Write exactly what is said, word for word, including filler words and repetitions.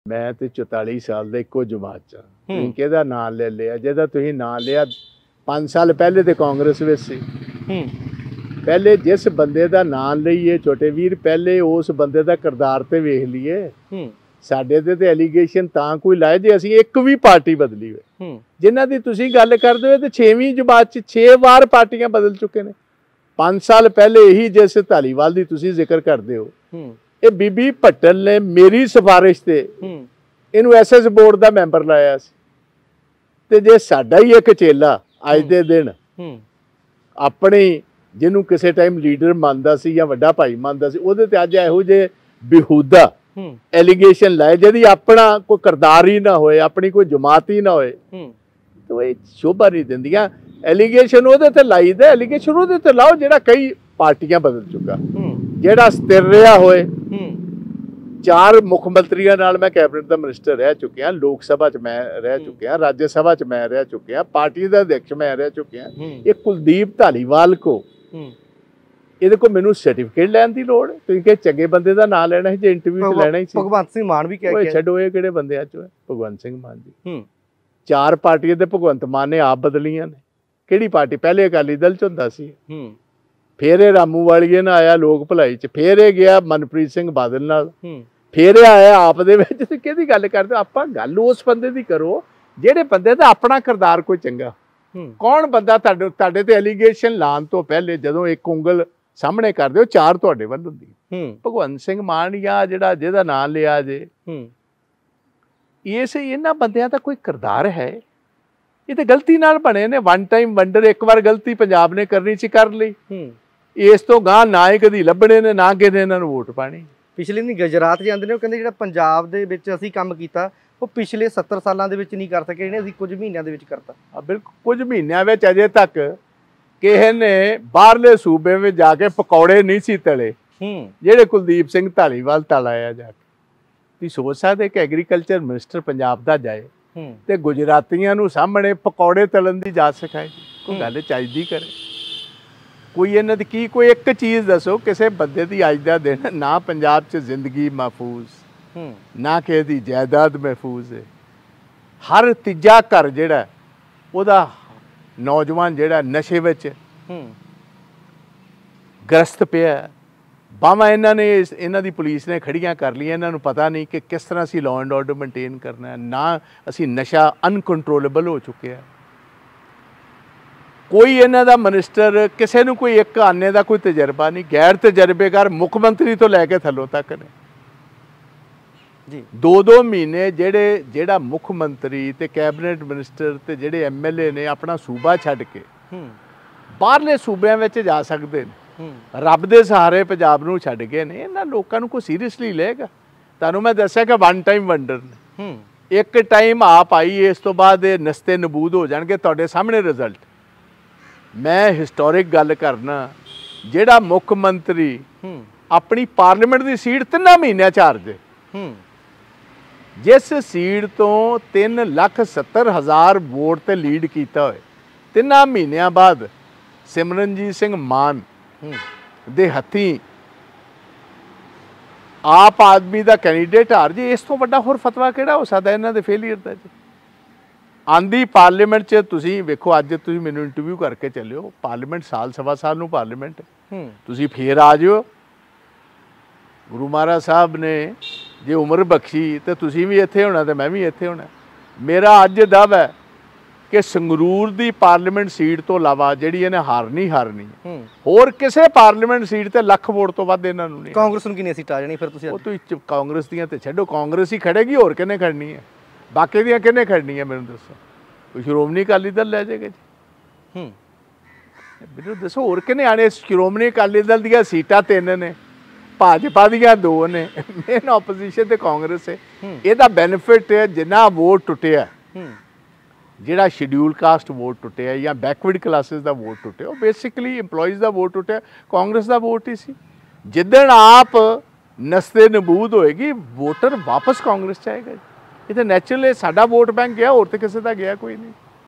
मैं तो चौताली साल का इको जमात च तुसीं किहदा नाम ले लिया जिहदा तुसीं नाम लिया पाँच साल पहले तो कांग्रेस विच सी पहले जिस बंदे का नाम लईए छोटे वीर पहले उस बंदे का किरदार तो वेख लीए साडे ते एलीगेशन तां कोई लाए जे असीं एक भी पार्टी बदली होए जिन्हां दी तुसीं गल करदे हो ते छेवीं जमात च छे वार पार्टियां बदल चुके ने पाँच साल पहले यही जिस धालीवाल दी तुसीं जिक्र करदे हो ये बीबी भट्टल ने मेरी सिफारिश से इनू एस एस बोर्ड का मैंबर लाया सी ते जे साडा ही एक चेला अज दे दिन अपनी जिन्हों किसी टाइम लीडर मानता सी या वड्डा भाई मानता सी उहदे ते अज इहो जे बेहूदा एलीगेशन लाए जिहदी अपना कोई किरदार ही ना होए अपनी कोई जमात ही ना होए तो ये शोभा नहीं दिंदियां एलीगेशन उहदे ते लाई दे एलीगेशन उहदे ते लाओ जिहड़ा कई पार्टियां बदल चुका जिहड़ा स्थिर रहा होए चार मुख मंत्रियों नाल मैं कैबिनेट का मिनिस्टर रह चुकिया लोक सभा च मैं रह चुकिया राज्य सभा च मैं रह चुकिया पार्टी का अध्यक्ष मैं रह चुकिया ये कुलदीप धालीवाल को ये को मैनू सर्टिफिकेट लैन की लोड़ तुसीं कि चंगे बंदे का नाम लेना जे इंटरव्यू च लैना ही भगवंत सिंह मान भी कह के छड्डो ये किहड़े बंदे चो भगवंत सिंह मान जी चार पार्टियां ते भगवंत मान ने आप बदलियां ने किहड़ी पार्टी पहले अकाली दल च हुंदा सी फिर ये रामू वालिए ना आया लोक भलाई च फिर ये गया मनप्रीत सिंह बादल नाल फिर ये आया आप दे विच तुसीं किहदी गल करदे हो आपां गल उस बंदे दी करो जिहड़े बंदे दा अपना किरदार कोई चंगा कौन बंदा तुहाडे तुहाडे ते एलीगेशन लाण तो पहले जदों एक उंगल सामने करदे हो चार तुहाडे वल हुंदी भगवंत सिंह मान या जिहड़ा जिहदा नाम लिया जे इस इन्हां बंदियां दा कोई किरदार है ये तो गलती नाल बने ने वन टाइम वंडर एक बार गलती पंजाब ने करनी सी कर ली इस तो गां ना ही कदी लभणे ने ना किसी इन्हां नूं वोट पानी पिछले नहीं गुजरात जाते हैं कहते जो पंजाब दे विच असीं काम कीता वो पिछले सत्तर सालों के नहीं कर सके इन्हें कुछ महीनों के करता हाँ बिल्कुल कुछ महीनों में अजे तक किसी ने बाहरले सूबे में जाके पकौड़े नहीं सी तले जेडे कुलदीप सिंह धालीवाल तलाया जाके तुसीं सोच सकते कि एग्रीकल्चर मिनिस्टर पंजाब का जाए तो गुजरातियों नूं सामने पकौड़े तलन की जाच सिखाए कोई गल चाहिदी करे कोई इन्हां दी की कोई एक चीज़ दसो किसी बंदे की अज का दिन ना पंजाब च जिंदगी महफूज ना किसी की जायदाद महफूज है हर तीजा घर जिहड़ा उहदा नौजवान जिहड़ा नशे विच ग्रस्त पिया बावां इन्हां ने इन्हां दी पुलिस ने खड़ियां कर लिया इन्हां नूं पता नहीं कि किस तरह असीं लॉ एंड ऑर्डर मेनटेन करना है ना असीं नशा अनकंट्रोलेबल हो चुके हैं कोई इन्हां दा मिनिस्टर किसी नूं कोई एक आने का कोई तजर्बा नहीं गैर तजर्बेकार मुख मंत्री तो लैके थल्लों तक ने जी दो दो महीने जेड़े जेड़ा मुख मंत्री ते कैबिनेट मिनिस्टर ते जेड़े एम एल ए ने अपना सूबा छड्ड के बाहरले सूबਿਆਂ ਵਿੱਚ जा सकते हैं रब दे सहारे पंजाब नूं छड्ड गए ने इन्हां लोकां नूं कोई सीरियसली लेगा तुहानूं मैं दस्सिया कि वन टाइम वंडर ने एक टाइम आप आई इस तो बाद नस्ते नबूद हो जाएंगे तुहाडे सामने रिजल्ट मैं हिस्टोरिक गल करना जेड़ा मुख मंत्री अपनी पार्लीमेंट की सीट तिना महीनों च हार जे जिस सीट तो तीन लख सत्तर हज़ार वोट ते लीड किया होए तिना महीनों बाद सिमरनजीत सिंह मान दे हथी आप आदमी का कैंडीडेट हार जे इस तो वड्डा होर फतवा किहड़ा हो सकदा इन्हां दे फेलियर दा जी आंधी पार्लीमेंट च तुसीं वेखो अज तुसीं मैनूं इंटरव्यू करके चलियो पार्लीमेंट साल सवा साल नूं पार्लीमेंट तुसीं फिर आ जाओ गुरु महाराज साहब ने जे उम्र बख्शी तो तुसीं भी इत्थे होना तो मैं भी इत्थे होना मेरा अज दावा है कि संगरूर की पार्लीमेंट सीट तो इलावा जिहड़ी इहने हारनी हारनी होर किसी पार्लीमेंट सीट ते लख वोट तो वध इन्हां नूं नहीं कांग्रेस नूं किन्नी सीटां आ जाणी फिर तुसीं तुसीं कांग्रेस दीयां ते छड्डो कांग्रेस ही खड़ेगी होर किहने खड़नी है बाकी दियां किहने खड़नी है मैनूं दसो कोई श्रोमणी अकाली दल लै जाएगा जी मैनूं दसो होर किहने आने श्रोमणी अकाली दल दीयां सीटां तिन्न ने भाजपा दीयां दो ने मेन ओपोजिशन ते कांग्रेस है इहदा बेनिफिट जिन्ना वोट टुटिया जिहड़ा शेड्यूल कास्ट वोट टुटिया या बैकवर्ड क्लासिस का वोट टुटिया वो बेसिकली इंपलॉइज का वोट टुटिया कांग्रेस का वोट ही सी जिदन आप नस्ते नबूद होएगी वोटर वापस कांग्रेस च आएगा ये तो नैचुरल है साडा वोट बैंक गया और तो किसी का गया कोई नहीं।